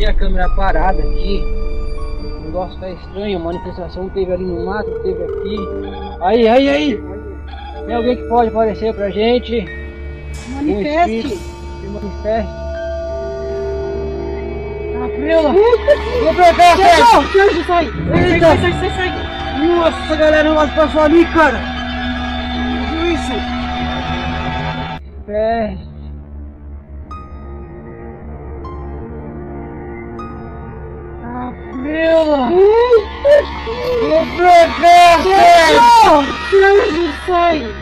deixei a câmera parada aqui. O negócio tá estranho, a manifestação teve ali no mato, teve aqui. Aí! Tem alguém que pode aparecer pra gente? Manifeste! Se manifeste. Aprila! Vem pra cá, Sérgio! Sai! Sai! Nossa, galera, o negócio passou ali, cara! Viu isso? Feste! Aprila! Vem pra cá, Sérgio! Sai!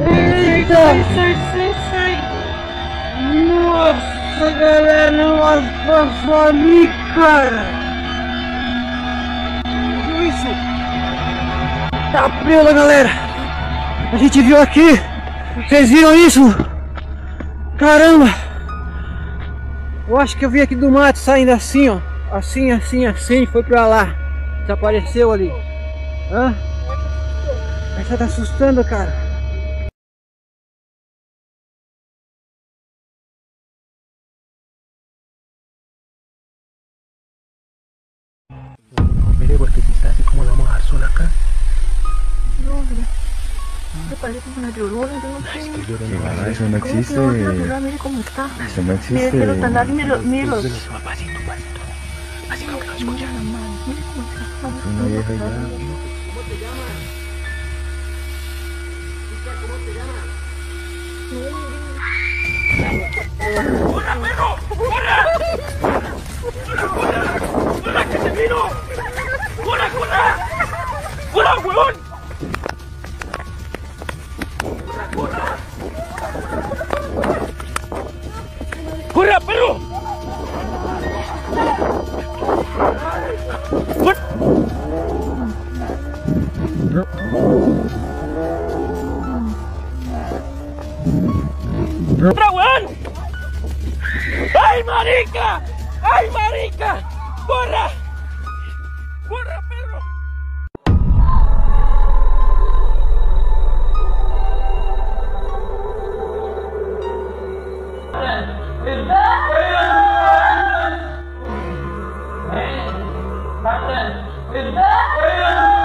Eita! Sai! Nossa, galera, nós passou ali, cara! Viu isso? Tá prela, galera! A gente viu aqui! Vocês viram isso? Caramba! Eu acho que eu vi aqui do mato saindo assim, ó. Assim, foi pra lá. Desapareceu ali. Hã? Essa tá assustando, cara. Mire, porque si está así como la vamos a dejar sola acá. No, mira. Me parece como una llorona, yo no sé. Es que llora Que va, eso no ¿Cómo que existe. va a llorar? Mire cómo está. Eso no Mire existe. que los tanar, mire los. Pasito. Así como que lo escucha. Mira la mano, mire cómo está. Es una vieja ya. ¡Corra, perro! ¡Corra! ¡Corra, que te miro! ¡Corra, huevón! ¡Corra, perro! ¡Corra, huevón! ¡Ay, marica! ¡Corra! ¡Corra, perro! ¡El